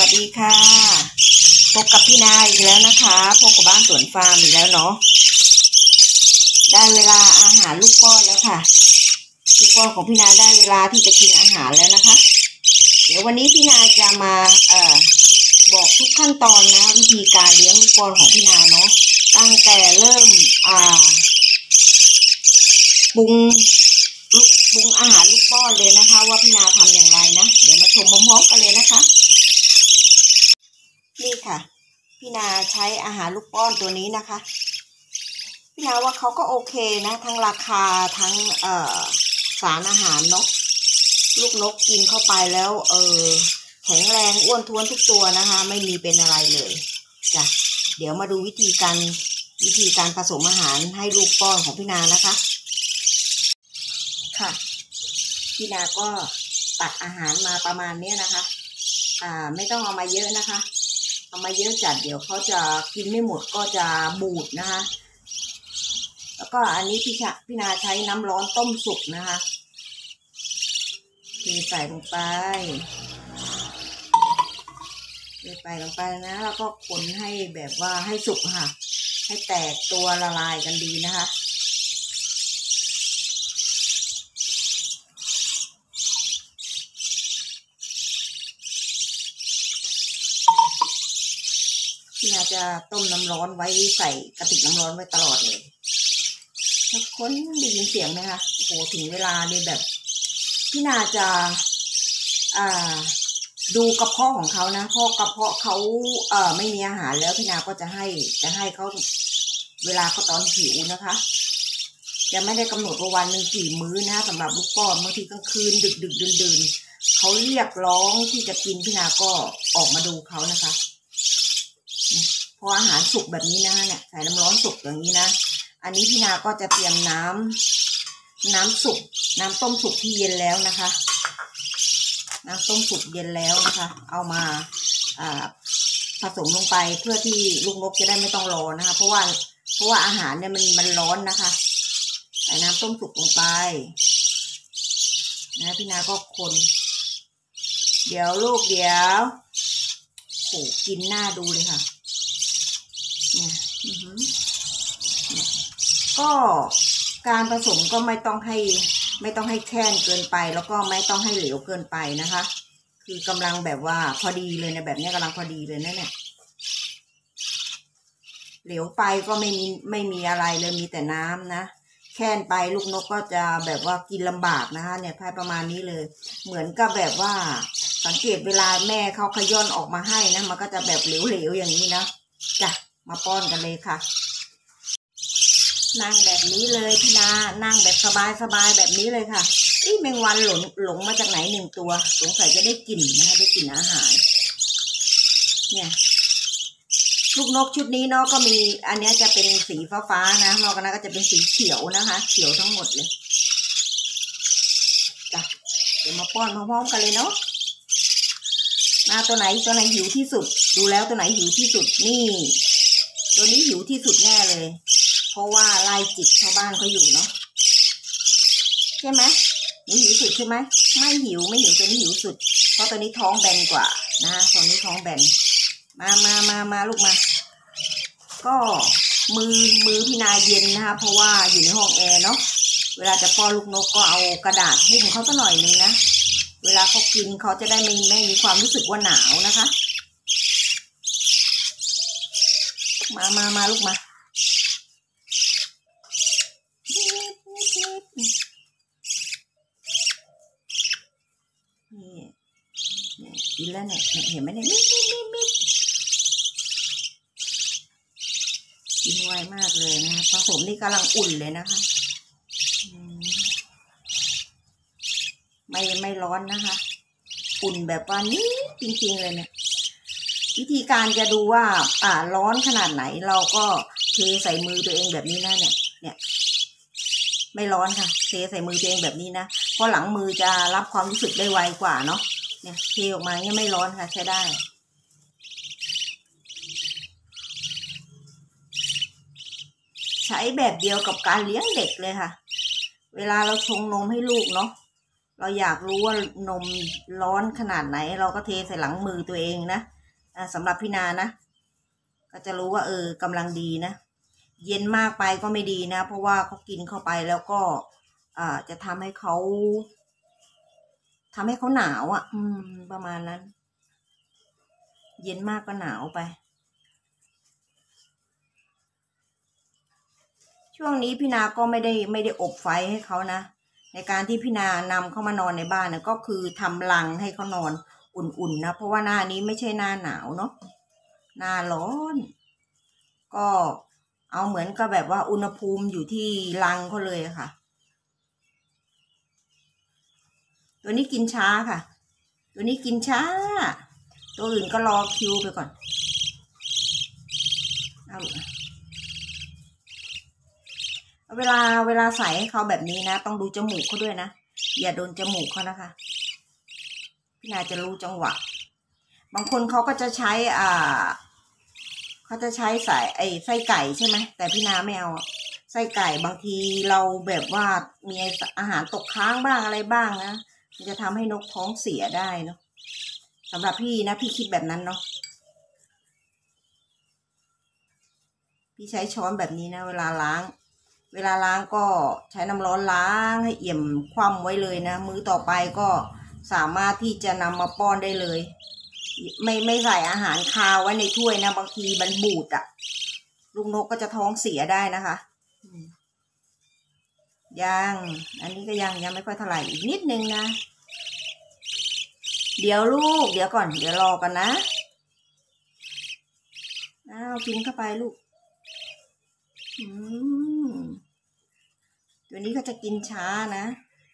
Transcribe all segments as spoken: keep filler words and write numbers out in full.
วัสดีค่ะพบกับพี่นาอีกแล้วนะคะพบกับบ้านสวนฟาร์มอีกแล้วเนาะได้เวลาอาหารลูกป้อนแล้วค่ะลูกป้อนของพี่นาได้เวลาที่จะกินอาหารแล้วนะคะเดี๋ยววันนี้พี่นาจะมาเอ่อบอกทุกขั้นตอนนะวิธีการเลี้ยงลูกป้อนของพี่นาเนาะตั้งแต่เริ่มอ่าปรุงปรุงอาหารลูกป้อนเลยนะคะว่าพี่นาทำอย่างไรนะเดี๋ยวมาชมพร้อมๆกันเลยนะคะนี่ค่ะพี่นาใช้อาหารลูกป้อนตัวนี้นะคะพี่นาว่าเขาก็โอเคนะทั้งราคาทั้งเอ่อสารอาหารเนาะลูกนกกินเข้าไปแล้วเออแข็งแรงอ้วนท้วนทุกตัวนะคะไม่มีเป็นอะไรเลยจ้ะเดี๋ยวมาดูวิธีการวิธีการผสมอาหารให้ลูกป้อนของพี่นานะคะค่ะพี่นาก็ตักอาหารมาประมาณนี้นะคะอ่าไม่ต้องเอามาเยอะนะคะเอามาเยอะจัดเดี๋ยวเขาจะกินไม่หมดก็จะบูดนะคะแล้วก็อันนี้พี่ชะพี่นาใช้น้ำร้อนต้มสุกนะคะเทใส่ลงไปเทไปลงไปนะแล้วก็คนให้แบบว่าให้สุกค่ะให้แตกตัวละลายกันดีนะคะพี่นาจะต้มน้ำร้อนไว้ใส่กระติกน้ำร้อนไว้ตลอดเลยถ้าคนได้ยินเสียงไหมคะโอ้โหถึงเวลาเนี่ยแบบพี่นาจะอ่าดูกระเพาะของเขานะเพราะกระเพาะเขาเอ่อไม่มีอาหารแล้วพี่นาก็จะให้จะให้เขาเวลาเขาตอนหิวนะคะจะไม่ได้กำหนดว่าวันหนึ่งกี่มื้อนะสำหรับลูกป้อนบางทีกลางคืนดึกดึกดื่นดื่นเขาเรียกร้องที่จะกินพี่นาก็ออกมาดูเขานะคะพออาหารสุกแบบนี้นะเนี่ยใส่น้ำร้อนสุกอย่างนี้นะอันนี้พี่นาก็จะเตรียมน้ำน้ำสุกน้ำต้มสุกที่เย็นแล้วนะคะน้ำต้มสุกเย็นแล้วนะคะเอามาอ่าผสมลงไปเพื่อที่ลูกนกจะได้ไม่ต้องรอนะคะเพราะว่าเพราะว่าอาหารเนี่ยมันมันร้อนนะคะใส่น้ำต้มสุกลงไปนะพี่นาก็คนเดี๋ยวลูกเดี๋ยวโหกินหน้าดูเลยค่ะเนี่ยก็การผสมก็ไม่ต้องให้ไม่ต้องให้แค้นเกินไปแล้วก็ไม่ต้องให้เหลวเกินไปนะคะคือกำลังแบบว่าพอดีเลยนะแบบนี้กำลังพอดีเลยนะเนี่ยเหลวไปก็ไม่มีไม่มีอะไรเลยมีแต่น้ำนะแค้นไปลูกนกก็จะแบบว่ากินลำบากนะคะเนี่ยพายประมาณนี้เลยเหมือนกับแบบว่าสังเกตเวลาแม่เขาขย้อนออกมาให้นะมันก็จะแบบเหลวๆอย่างนี้นะจ้ะมาป้อนกันเลยค่ะนั่งแบบนี้เลยพี่นานั่งแบบสบายๆแบบนี้เลยค่ะนี่แมงวันหลงหลงมาจากไหนหนึ่งตัวสงสัยจะได้กลิ่นนะคะได้กลิ่นอาหารเนี่ยลูกนกชุดนี้เนาะก็มีอันนี้จะเป็นสีฟ้าๆนะนอกจากนั้นก็จะเป็นสีเขียวนะคะเขียวทั้งหมดเลยจ้ะเดี๋ยวมาป้อนพร้อมๆกันเลยเนาะมาตัวไหนตัวไหนหิวที่สุดดูแล้วตัวไหนหิวที่สุดนี่ตัวนี้หิวที่สุดแน่เลยเพราะว่าไล่จิกชาวบ้านเขาอยู่เนาะใช่ไหมนี่หิวสุดใช่ไหมไม่หิวไม่หิวตัวนี้หิวสุดเพราะตัวนี้ท้องแบนกว่านะตัวนี้ท้องแบนมามามามาลูกมาก็มือมือพี่นาเย็นนะคะเพราะว่าอยู่ในห้องแอร์เนาะเวลาจะป้อนลูกนกก็เอากระดาษหุ้มเขาสักหน่อยนึงนะเวลาเขากินเขาจะได้ไม่ไม่มีความรู้สึกว่าหนาวนะคะมามามาลูกมานี่กินแล้วเนี่ยเห็นไหมเนี่ยมิดมิดมิดมิดกินไวมากเลยนะผสมนี่กำลังอุ่นเลยนะคะไม่ไม่ร้อนนะคะอุ่นแบบว่านี้จริงๆเลยเนี่ยวิธีการจะดูว่าอ่าร้อนขนาดไหนเราก็เทใส่มือตัวเองแบบนี้นะเนี่ยเนี่ยไม่ร้อนค่ะเทใส่มือตัวเองแบบนี้นะเพราะหลังมือจะรับความรู้สึกได้ไวกว่าเนาะเนี่ยเทออกมาเนี่ยไม่ร้อนค่ะใช้ได้ใช้แบบเดียวกับการเลี้ยงเด็กเลยค่ะเวลาเราชงนมให้ลูกเนาะเราอยากรู้ว่านมร้อนขนาดไหนเราก็เทใส่หลังมือตัวเองนะอ่าสำหรับพี่นานะก็จะรู้ว่าเออกำลังดีนะเย็นมากไปก็ไม่ดีนะเพราะว่าเขากินเข้าไปแล้วก็อ่าจะทำให้เขาทำให้เขาหนาวอ่ะอืมประมาณนั้นเย็นมากก็หนาวไปช่วงนี้พี่นาก็ไม่ได้ไม่ได้อบไฟให้เขานะในการที่พี่นานำเข้ามานอนในบ้านเนี่ยก็คือทำรังให้เขานอนอุ่นๆนะเพราะว่าหน้านี้ไม่ใช่หน้าหนาวเนาะหน้าร้อนก็เอาเหมือนกับแบบว่าอุณหภูมิอยู่ที่รังเขาเลยค่ะตัวนี้กินช้าค่ะตัวนี้กินช้าตัวอื่นก็รอคิวไปก่อนเอาเวลาเวลาใส่ให้เขาแบบนี้นะต้องดูจมูกเขาด้วยนะอย่าโดนจมูกเขานะคะพี่นาจะรู้จังหวะบางคนเขาก็จะใช้อ่าเขาจะใช้ใส่ไอ้ไส้ไก่ใช่ไหมแต่พี่นาไม่เอาไส้ไก่บางทีเราแบบว่ามีอาหารตกค้างบ้างอะไรบ้างนะมันจะทำให้นกท้องเสียได้เนาะสำหรับพี่นะพี่คิดแบบนั้นเนาะพี่ใช้ช้อนแบบนี้นะเวลาล้างเวลาล้างก็ใช้น้ำร้อนล้างให้เอี่ยมคว่ำไว้เลยนะมื้อต่อไปก็สามารถที่จะนำมาป้อนได้เลยไม่ไม่ใส่อาหารคาวไว้ในถ้วยนะบางทีมันบูดอ่ะลูกนกก็จะท้องเสียได้นะคะยังอันนี้ก็ยังยังไม่ค่อยเท่าไหร่อีกนิดนึงนะเดี๋ยวลูกเดี๋ยวก่อนเดี๋ยวรอกันนะอ้าวกินเข้าไปลูกอืมตัวนี้ก็จะกินช้านะ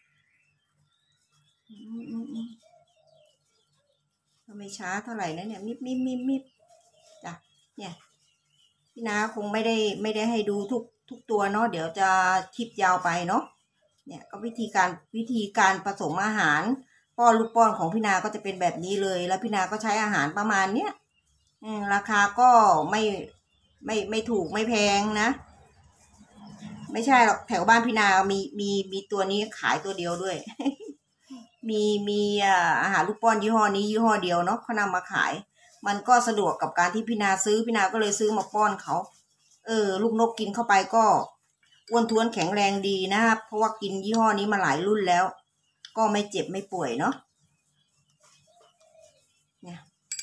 ก็ไม่ช้าเท่าไหร่นะเนี่ยมิบมิบมิบมิบจ้ะเนี่ยพี่นาคงไม่ได้ไม่ได้ให้ดูทุกทุกตัวเนาะเดี๋ยวจะคลิปยาวไปเนาะเนี่ยก็วิธีการวิธีการผสมอาหารป้อนลูกป้อนของพี่นาก็จะเป็นแบบนี้เลยแล้วพี่นาก็ใช้อาหารประมาณเนี้ยราคาก็ไม่ไม่ไม่ถูกไม่แพงนะไม่ใช่หรอกแถวบ้านพี่นามีมีมีตัวนี้ขายตัวเดียวด้วย มีมีอาหารลูกป้อนยี่ห้อนี้ยี่ห้อเดียวเนาะเขานำมาขายมันก็สะดวกกับการที่พี่นาซื้อพี่นาก็เลยซื้อมาป้อนเขาเออลูกนกกินเข้าไปก็อ้วนท้วนแข็งแรงดีนะครับเพราะว่ากินยี่ห้อนี้มาหลายรุ่นแล้วก็ไม่เจ็บไม่ป่วยเนาะเนี่ย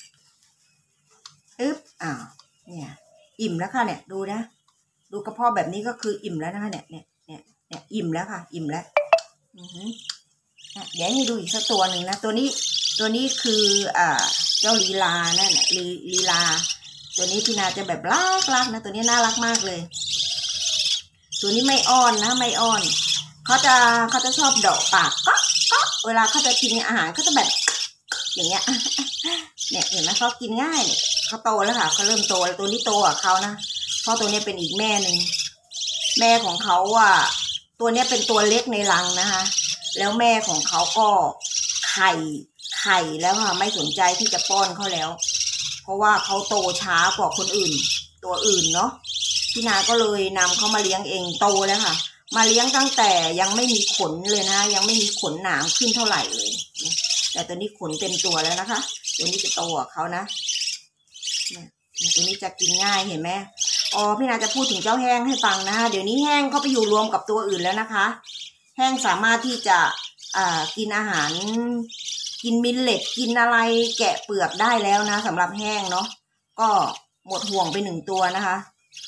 อึ๊บอ้าวเนี่ยอิ่มแล้วค่ะเนี่ยดูนะดูกระเพาะแบบนี้ก็คืออิ่มแล้วนะคะเนี่ยเนี่ยเนี่ยเนี่ยอิ่มแล้วค่ะอิ่มแล้วอือหือเดี๋ยวให้ดูอีกสักตัวหนึ่งนะตัวนี้ตัวนี้คืออ่าเจ้าลีลานั่นน่ะลีลีลาตัวนี้พี่นาจะแบบรักรักนะตัวนี้น่ารักมากเลยตัวนี้ไม่อ้อนนะไม่อ้อนเขาจะเขาจะชอบเดาะปากก็ก็เวลาเขาจะกินอาหารเขาจะแบบอย่างเงี้ยเนี่ยเห็นไหมเขากินง่ายเนี่ยเขาโตแล้วค่ะเขาเริ่มโตแล้วตัวนี้โตกว่าเขานะเพราะตัวนี้เป็นอีกแม่หนึ่งแม่ของเขาอ่ะตัวนี้เป็นตัวเล็กในรังนะคะแล้วแม่ของเขาก็ไข่ไข่แล้วค่ะไม่สนใจที่จะป้อนเขาแล้วเพราะว่าเขาโตช้ากว่าคนอื่นตัวอื่นเนาะพี่นาก็เลยนำเขามาเลี้ยงเองโตแล้วค่ะมาเลี้ยงตั้งแต่ยังไม่มีขนเลยนะยังไม่มีขนหนามขึ้นเท่าไหร่เลยแต่ตัวนี้ขนเต็มตัวแล้วนะคะตัวนี้จะโตกว่าเขานะเนี่ยตัวนี้จะกินง่ายเห็นไหมอ๋อพี่นาจะพูดถึงเจ้าแห้งให้ฟังนะเดี๋ยวนี้แห้งเขาไปอยู่รวมกับตัวอื่นแล้วนะคะแห้งสามารถที่จะอ่ากินอาหารกินมิลเลตกินอะไรแกะเปลือกได้แล้วนะสำหรับแห้งเนาะก็หมดห่วงไปหนึ่งตัวนะคะ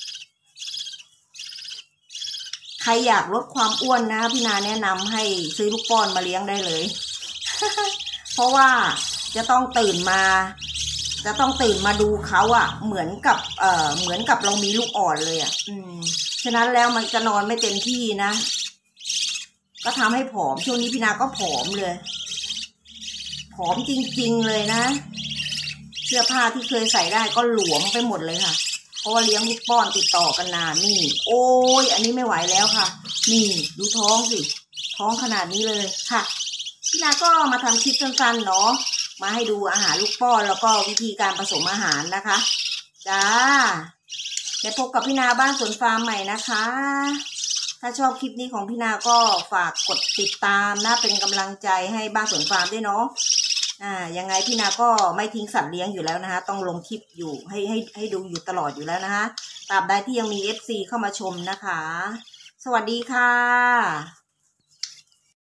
ใครอยากลดความอ้วนนะพี่นาแนะนำให้ซื้อลูกป้อนมาเลี้ยงได้เลย เพราะว่าจะต้องตื่นมาจะต้องตื่นมาดูเขาอะเหมือนกับเอ่อเหมือนกับเรามีลูกอ่อนเลยอะอืมฉะนั้นแล้วมันจะนอนไม่เต็มที่นะก็ทำให้ผอมช่วงนี้พี่นาก็ผอมเลยผอมจริงๆเลยนะเสื้อผ้าที่เคยใส่ได้ก็หลวมไปหมดเลยค่ะเพราะว่าเลี้ยงลูกป้อนติดต่อกันนานนี่โอ้ยอันนี้ไม่ไหวแล้วค่ะนี่ดูท้องสิท้องขนาดนี้เลยค่ะพี่นาก็มาทำคลิปสั้นๆเนาะมาให้ดูอาหารลูกป้อนแล้วก็วิธีการผสมอาหารนะคะจ้าเดี๋ยวพบกับพี่นาบ้านสวนฟาร์มใหม่นะคะถ้าชอบคลิปนี้ของพี่นาก็ฝากกดติดตามนะเป็นกำลังใจให้บ้านสวนฟาร์มด้วยเนาะอ่ายังไงพี่นาก็ไม่ทิ้งสัตว์เลี้ยงอยู่แล้วนะคะต้องลงคลิปอยู่ให้ให้ให้ดูอยู่ตลอดอยู่แล้วนะคะตราบใดที่ยังมี เอฟ ซี เข้ามาชมนะคะสวัสดีค่ะ